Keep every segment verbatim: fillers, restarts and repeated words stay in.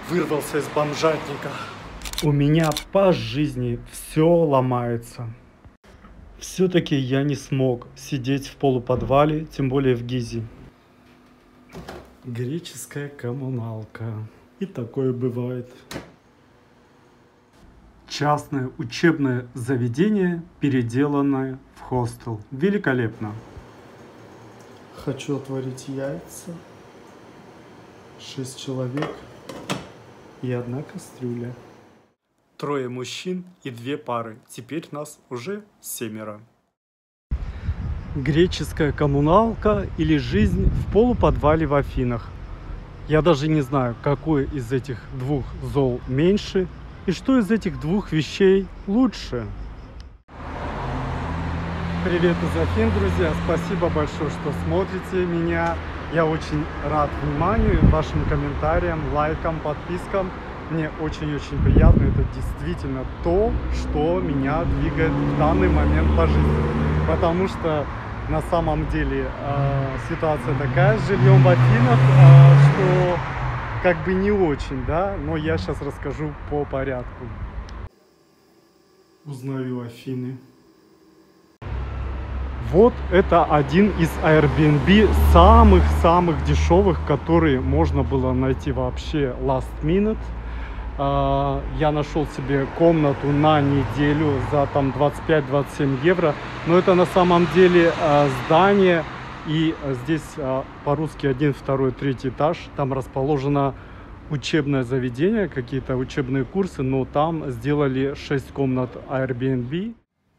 Вырвался из бомжатника. У меня по жизни все ломается. Все-таки я не смог сидеть в полуподвале, тем более в Гизе. Греческая коммуналка. И такое бывает. Частное учебное заведение, переделанное в хостел. Великолепно. Хочу отварить яйца. Шесть человек и одна кастрюля. Трое мужчин и две пары. Теперь нас уже семеро. Греческая коммуналка или жизнь в полуподвале в Афинах. Я даже не знаю, какой из этих двух зол меньше и что из этих двух вещей лучше. Привет из Афин, друзья! Спасибо большое, что смотрите меня. Я очень рад вниманию, вашим комментариям, лайкам, подпискам. Мне очень-очень приятно. Это действительно то, что меня двигает в данный момент по жизни. Потому что на самом деле э, ситуация такая с жильем в Афинах, э, что как бы не очень, да, но я сейчас расскажу по порядку. Узнаю Афины. Вот это один из Airbnb самых-самых дешевых, которые можно было найти вообще last minute. Я нашел себе комнату на неделю за там двадцать пять — двадцать семь евро. Но это на самом деле здание. И здесь по-русски один, второй, третий этаж. Там расположено учебное заведение, какие-то учебные курсы. Но там сделали шесть комнат Airbnb.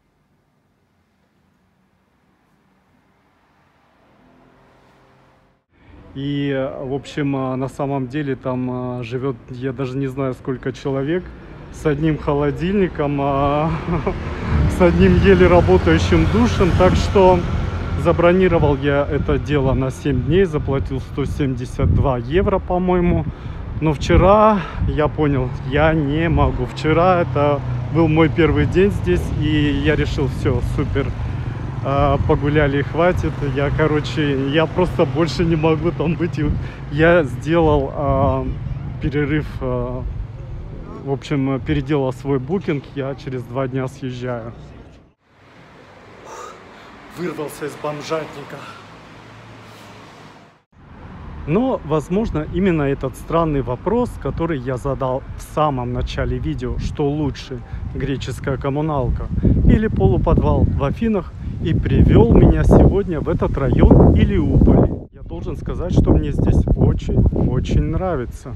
И, в общем, на самом деле там живет, я даже не знаю, сколько человек, с одним холодильником, с одним еле работающим душем. Так что забронировал я это дело на семь дней, заплатил сто семьдесят два евро, по-моему. Но вчера я понял, я не могу. Вчера это был мой первый день здесь, и я решил, все, супер. Погуляли, хватит. Я, короче, я просто больше не могу там быть. Я сделал э, перерыв, э, в общем, переделал свой букинг. Я через два дня съезжаю. Вырвался из бомжатника. Но, возможно, именно этот странный вопрос, который я задал в самом начале видео, что лучше, греческая коммуналка или полуподвал в Афинах, и привел меня сегодня в этот район Илиуполь. Я должен сказать, что мне здесь очень-очень нравится.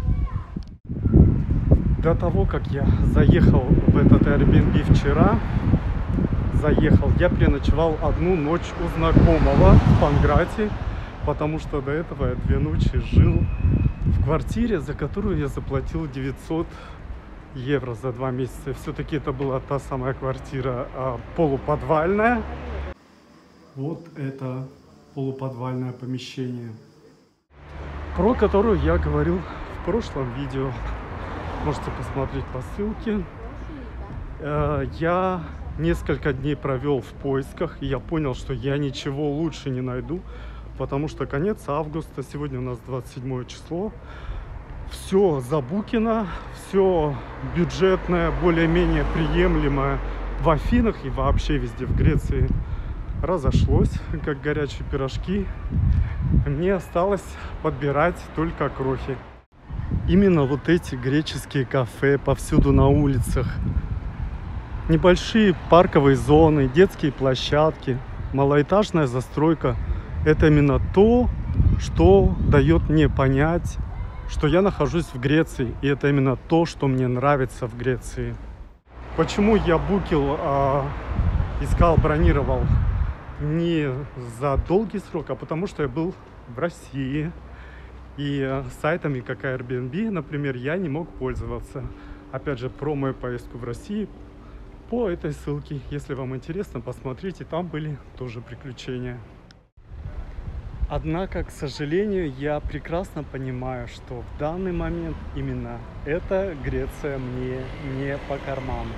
До того, как я заехал в этот Airbnb вчера, заехал, я переночевал одну ночь у знакомого в Панкратии, потому что до этого я две ночи жил в квартире, за которую я заплатил девятьсот евро за два месяца. Все-таки это была та самая квартира а, полуподвальная. Вот это полуподвальное помещение, про которую я говорил в прошлом видео. Можете посмотреть по ссылке. Э, я несколько дней провел в поисках, и я понял, что я ничего лучше не найду, потому что конец августа, сегодня у нас двадцать седьмое число. Все забукено, все бюджетное, более-менее приемлемое в Афинах и вообще везде в Греции разошлось, как горячие пирожки. Мне осталось подбирать только крохи. Именно вот эти греческие кафе повсюду на улицах, небольшие парковые зоны, детские площадки, малоэтажная застройка — это именно то, что дает мне понять, что я нахожусь в Греции, и это именно то, что мне нравится в Греции. Почему я букил, а, искал, бронировал не за долгий срок, а потому что я был в России, и сайтами, как Airbnb, например, я не мог пользоваться. Опять же, про мою поездку в Россию по этой ссылке. Если вам интересно, посмотрите, там были тоже приключения. Однако, к сожалению, я прекрасно понимаю, что в данный момент именно эта Греция мне не по карману.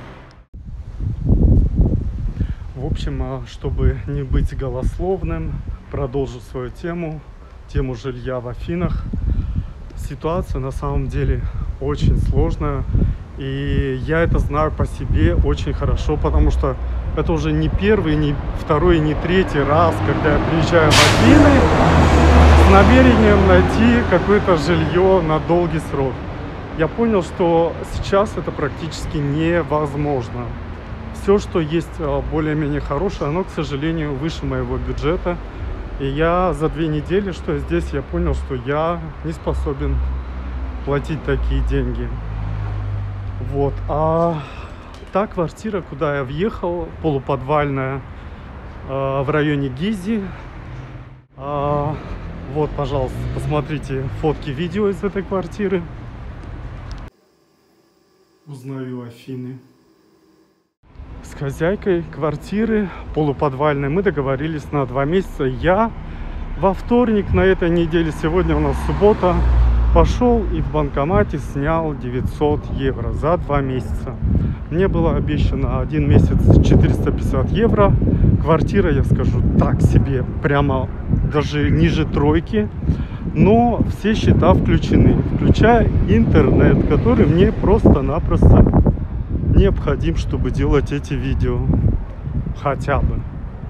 В общем, чтобы не быть голословным, продолжу свою тему, тему жилья в Афинах. ситуация на самом деле очень сложная. И я это знаю по себе очень хорошо, потому что это уже не первый, не второй, не третий раз, когда я приезжаю в Афины с намерением найти какое-то жилье на долгий срок. Я понял, что сейчас это практически невозможно. Все, что есть более-менее хорошее, оно, к сожалению, выше моего бюджета. И я за две недели, что я здесь, я понял, что я не способен платить такие деньги. Вот. А та квартира, куда я въехал, полуподвальная, э, в районе Гизи. Э, вот, пожалуйста, посмотрите фотки, видео из этой квартиры. Узнаю Афины. С хозяйкой квартиры полуподвальной мы договорились на два месяца. Я во вторник на этой неделе, сегодня у нас суббота, пошел и в банкомате снял девятьсот евро за два месяца. Мне было обещано один месяц четыреста пятьдесят евро. Квартира, я скажу так себе, прямо даже ниже тройки. Но все счета включены, включая интернет, который мне просто-напросто необходим, чтобы делать эти видео. Хотя бы.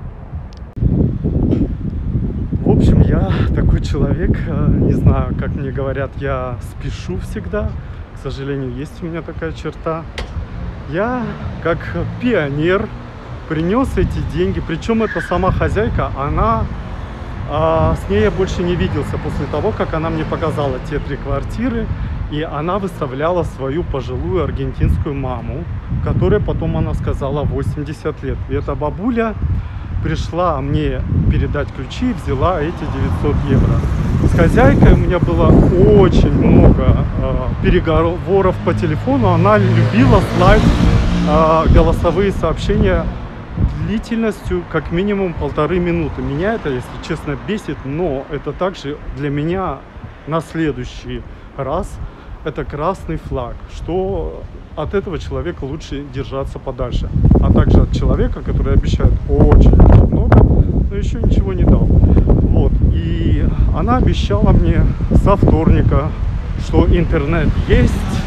В общем, я такой человек, не знаю, как мне говорят, я спешу всегда. К сожалению, есть у меня такая черта. Я, как пионер, принес эти деньги. Причем это сама хозяйка, она... А с ней я больше не виделся после того, как она мне показала те три квартиры. И она выставляла свою пожилую аргентинскую маму, которая потом, она сказала, восемьдесят лет. И эта бабуля пришла мне передать ключи и взяла эти девятьсот евро. С хозяйкой у меня было очень много э, переговоров по телефону. Она любила слать э, голосовые сообщения длительностью как минимум полторы минуты. Меня это, если честно, бесит, но это также для меня на следующий раз это красный флаг, что от этого человека лучше держаться подальше, а также от человека, который обещает очень-очень много, но еще ничего не дал. Вот. И она обещала мне со вторника, что интернет есть,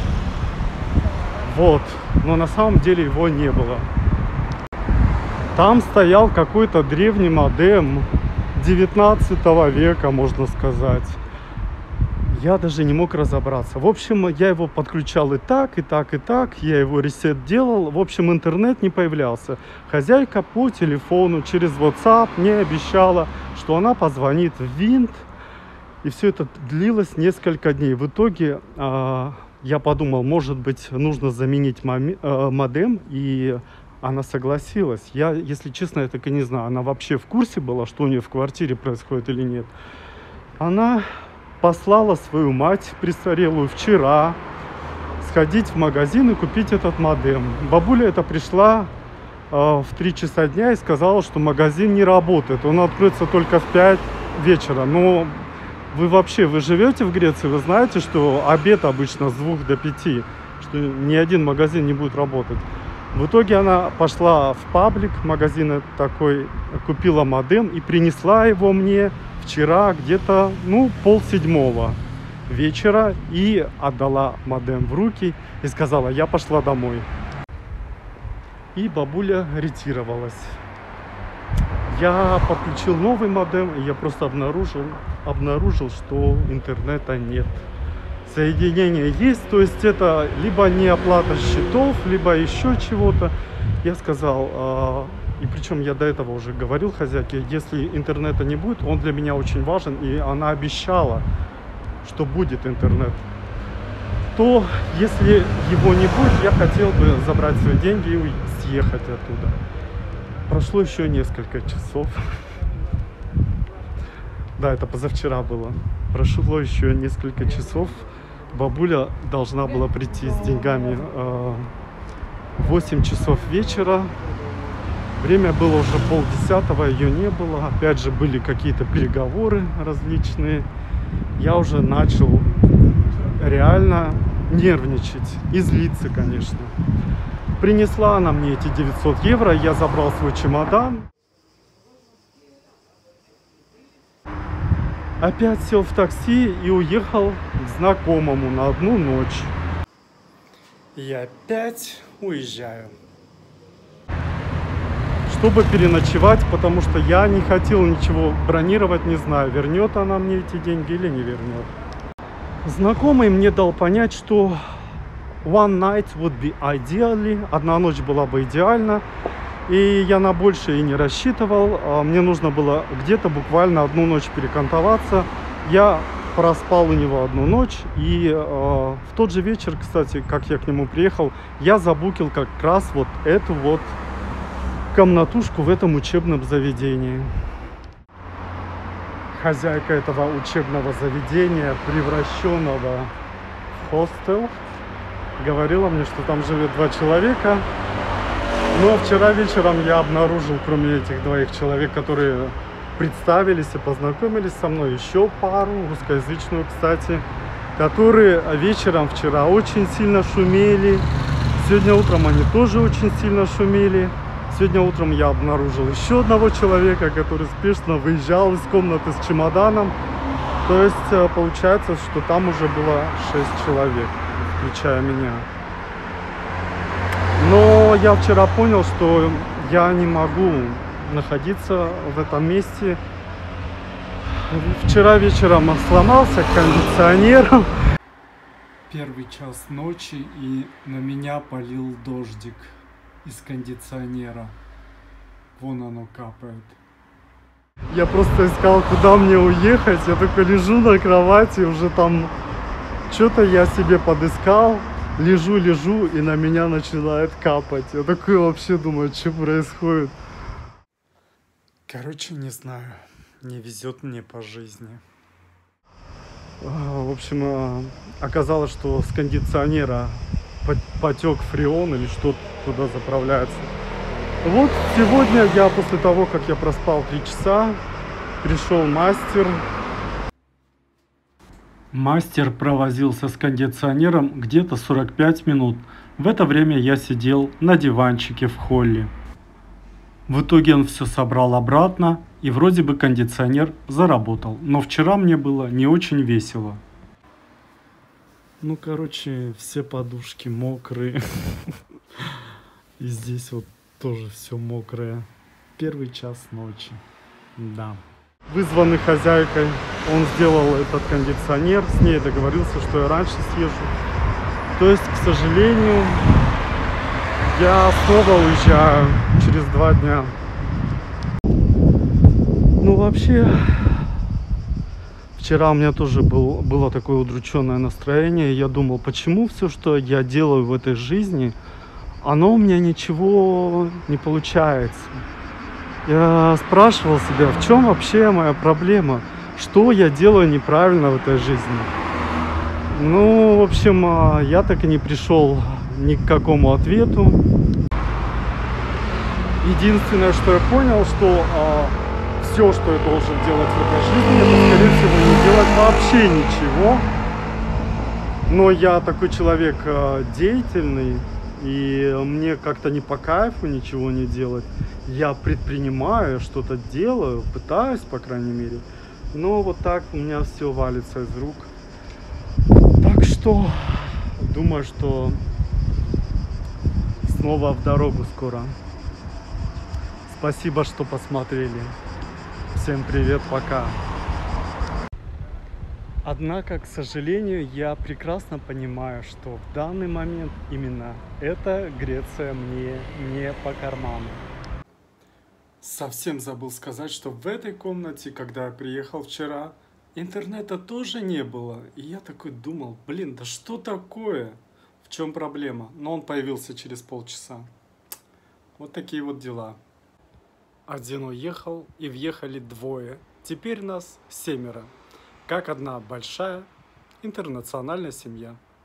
вот, но на самом деле его не было. Там стоял какой-то древний модем девятнадцатого века, можно сказать. Я даже не мог разобраться. В общем, я его подключал и так, и так, и так. Я его ресет делал. В общем, интернет не появлялся. Хозяйка по телефону через WhatsApp мне обещала, что она позвонит в Винт. И все это длилось несколько дней. В итоге э, я подумал, может быть, нужно заменить э, модем. И она согласилась. Я, если честно, я так и не знаю, она вообще в курсе была, что у нее в квартире происходит или нет. Она послала свою мать престарелую вчера сходить в магазин и купить этот модем. Бабуля эта пришла э, в три часа дня и сказала, что магазин не работает. Он откроется только в пять вечера. Но вы вообще, вы живете в Греции, вы знаете, что обед обычно с двух до пяти, что ни один магазин не будет работать. В итоге она пошла в паблик, магазин такой, купила модем и принесла его мне вчера где-то, ну, полседьмого вечера и отдала модем в руки и сказала, я пошла домой. И бабуля ретировалась. Я подключил новый модем, и я просто обнаружил, обнаружил, что интернета нет. Соединение есть, то есть это либо не оплата счетов, либо еще чего-то. Я сказал, э, и причем я до этого уже говорил хозяйке, если интернета не будет, он для меня очень важен, и она обещала, что будет интернет, то если его не будет, я хотел бы забрать свои деньги и съехать оттуда. Прошло еще несколько часов. Да, это позавчера было. Прошло еще несколько часов. Бабуля должна была прийти с деньгами э, в восемь часов вечера. Время было уже полдесятого, ее не было. Опять же были какие-то переговоры различные. Я уже начал реально нервничать и злиться, конечно. Принесла она мне эти девятьсот евро, я забрал свой чемодан. опять сел в такси и уехал к знакомому на одну ночь. И опять уезжаю. Чтобы переночевать, потому что я не хотел ничего бронировать, не знаю, вернет она мне эти деньги или не вернет. Знакомый мне дал понять, что one night would be ideally, одна ночь была бы идеальна, и я на больше и не рассчитывал. Мне нужно было где-то буквально одну ночь перекантоваться. Я проспал у него одну ночь, и э, в тот же вечер, кстати, как я к нему приехал, я забукил как раз вот эту вот комнатушку в этом учебном заведении. Хозяйка этого учебного заведения, превращенного в хостел, говорила мне, что там живет два человека. Но вчера вечером я обнаружил, кроме этих двоих человек, которые представились и познакомились со мной, еще пару, русскоязычную, кстати, которые вечером вчера очень сильно шумели. Сегодня утром они тоже очень сильно шумели. Сегодня утром я обнаружил еще одного человека, который спешно выезжал из комнаты с чемоданом. То есть получается, что там уже было шесть человек, включая меня. Но я вчера понял, что я не могу находиться в этом месте. Вчера вечером сломался кондиционер. Первый час ночи, и на меня полил дождик из кондиционера. Вон оно капает. Я просто искал, куда мне уехать. Я только лежу на кровати, уже там что-то я себе подыскал. Лежу, лежу, и на меня начинает капать. Я такой вообще думаю, что происходит. Короче, не знаю. Не везет мне по жизни. В общем, оказалось, что с кондиционера потек фреон или что-то туда заправляется. Вот сегодня я после того, как я проспал три часа, пришел мастер. Мастер провозился с кондиционером где-то сорок пять минут. В это время я сидел на диванчике в холле. В итоге он все собрал обратно, и вроде бы кондиционер заработал. Но вчера мне было не очень весело. Ну, короче, все подушки мокрые. И здесь вот тоже все мокрое. Первый час ночи. Да. Вызванный хозяйкой, он сделал этот кондиционер. С ней договорился, что я раньше съезжу. То есть, к сожалению, я снова уезжаю через два дня. Ну, вообще, вчера у меня тоже был, было такое удрученное настроение. Я думал, почему все, что я делаю в этой жизни, оно у меня ничего не получается. Я спрашивал себя, в чем вообще моя проблема? Что я делаю неправильно в этой жизни? Ну, в общем, я так и не пришел ни к какому ответу. Единственное, что я понял, что а, все, что я должен делать в этой жизни, это, скорее всего, не делать вообще ничего. Но я такой человек а, деятельный, и мне как-то не по кайфу ничего не делать. Я предпринимаю, что-то делаю, пытаюсь, по крайней мере. Но вот так у меня все валится из рук. Так что думаю, что снова в дорогу скоро. Спасибо, что посмотрели. Всем привет, пока. Однако, к сожалению, я прекрасно понимаю, что в данный момент именно эта Греция мне не по карману. Совсем забыл сказать, что в этой комнате, когда я приехал вчера, интернета тоже не было. И я такой думал, блин, да что такое? В чем проблема? Но он появился через полчаса. Вот такие вот дела. Один уехал, и въехали двое. Теперь нас семеро. Как одна большая интернациональная семья.